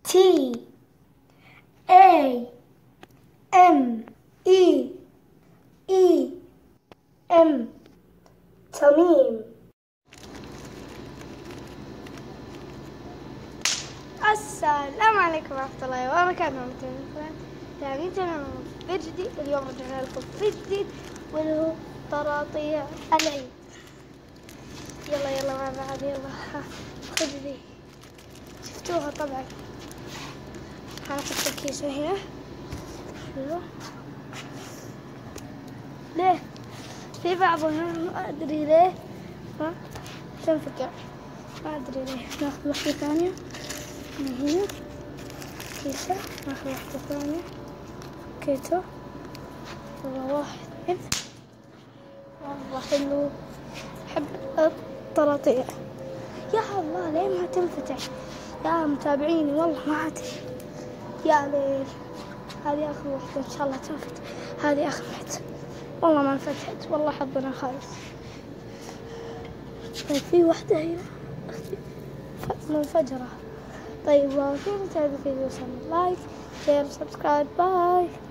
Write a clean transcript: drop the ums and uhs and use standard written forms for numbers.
TAMEEM تميم. السلام عليكم ورحمة الله وبركاته. تمام في جديد. اليوم رجعنا لكم في جديد واللي هو طراطيع العيد. يلا مع بعض. يلا خذ ذي، شفتوها طبعا. حنحط الكيسة هنا. شوفوا ليه في بعضهم ما أدري ليه ها تنفكر، ما أدري ليه. ناخذ واحدة ثانية من هنا كيسة، ناخذ واحدة ثانية كيتو. والله واحد والله حلو. أحب الطراطيع. يا الله ليه ما تنفتح يا متابعيني؟ والله ما أدري يا ليل. هذه آخر واحدة إن شاء الله تنفتح. هذه آخر واحدة والله ما انفتحت، والله حظنا خالص. طيب في واحدة هنا منفجرة. طيب وفي نتابع الفيديو، لايك شير سبسكرايب. باي.